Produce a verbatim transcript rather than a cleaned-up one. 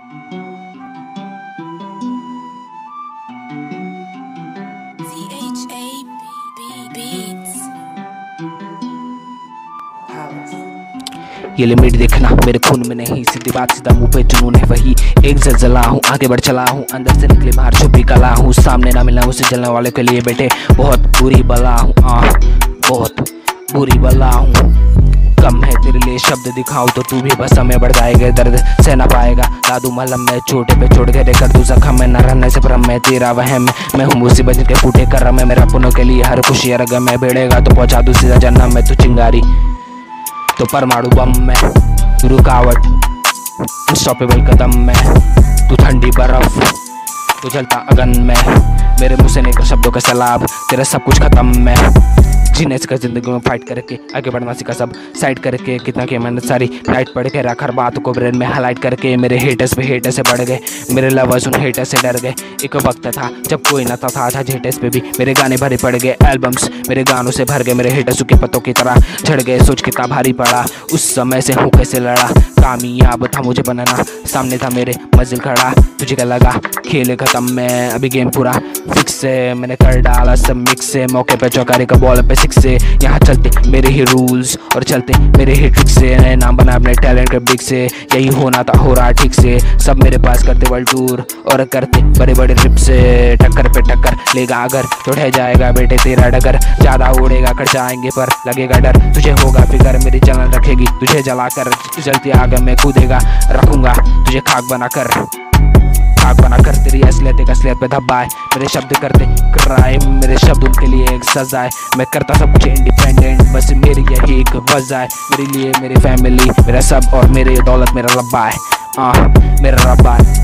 ये लिमिट देखना मेरे खून में नहीं, सीधी बात सीधा मुंह पे जुनून है वही। एक जलजला हूँ, आगे बढ़ चला हूँ, अंदर से निकले बाहर छुपी कला हूँ। सामने ना मिलना उसे जलने वाले के लिए बेटे बहुत बुरी बला हूँ। आ बहुत बुरी बला हूँ। कम है तेरे लिए शब्द दिखाऊं तो तू भी बस हमें बढ़ जाएगा, दर्द सह ना पाएगा। दादू मलम में छोटे पे छोड़ के कर तू जख्म में न रहने से भ्रम में तेरा वहम में। मैं हूँ मुसीबत जिनके फूटे कर रहा मैं, मेरा पुनों के लिए हर खुशी रगम में भिड़ेगा तो पहुंचा दूँ सीधा जन्नत में। तू चिंगारी तो परमाणु बम में, रुकावट अनस्टॉपेबल कदम में। तू ठंडी बर्फ तू जलता अगन में, मेरे मुंह से निकले शब्दों का सैलाब, तेरा सब कुछ खत्म में। जीने सीखा जिंदगी में फाइट करके, आगे बढ़ना सीखा सब साइड करके। कितना की मेहनत सारी नाइट पढ़ के रखा बातों को ब्रेन में हाईलाइट करके। मेरे हेटर्स पे हेटर्स से बढ़ गए, मेरे लवर्स उन हेटर्स से डर गए। एक वक्त था जब कोई न था, था आज हेटर्स पे भी मेरे गाने भरे पड़ गए। एल्बम्स मेरे गानों से भर गए, मेरे हेटर्स के पत्तों की तरह झड़ गए। सोच कितना भारी पड़ा उस समय से हूँ कैसे लड़ा, कामयाब था मुझे बनना, सामने था मेरे मंजिल खड़ा। तुझे क्या लगा खेल खत्म में, अभी गेम पूरा फिक्स है। मैंने कर डाला सब मिक्स से, मौके पे चौकारी का बॉल पे सिक्स से। यहाँ चलते मेरे ही रूल्स और चलते मेरे ही ट्रिक्स से। नए नाम बना अपने टैलेंट के बिग से, यही होना था हो रहा ठीक से। सब मेरे पास करते वर्ल्ड टूर और करते बड़े बड़े ट्रिप से। टक्कर पे टक्कर लेगा अगर तो ढह जाएगा बेटे तेरा डगर। ज्यादा उड़ेगा कर जाएंगे पर लगेगा डर, तुझे होगा फिकर मेरी जलन रखेगी तुझे जलाकर। जलती आग में कूदेगा रखूंगा तुझे खाक बनाकर, खाक बनाकर। तेरी असलियत एक असलियत पे धब्बा है, मेरे शब्द करते क्राइम, मेरे शब्द उनके लिए एक सजा है। मैं करता सब कुछ इंडिपेंडेंट, बस मेरी यही एक वजह है। मेरे लिए मेरी फैमिली मेरा सब और मेरी दौलत मेरा रब्बा है। आ, मेरा रब्बा है।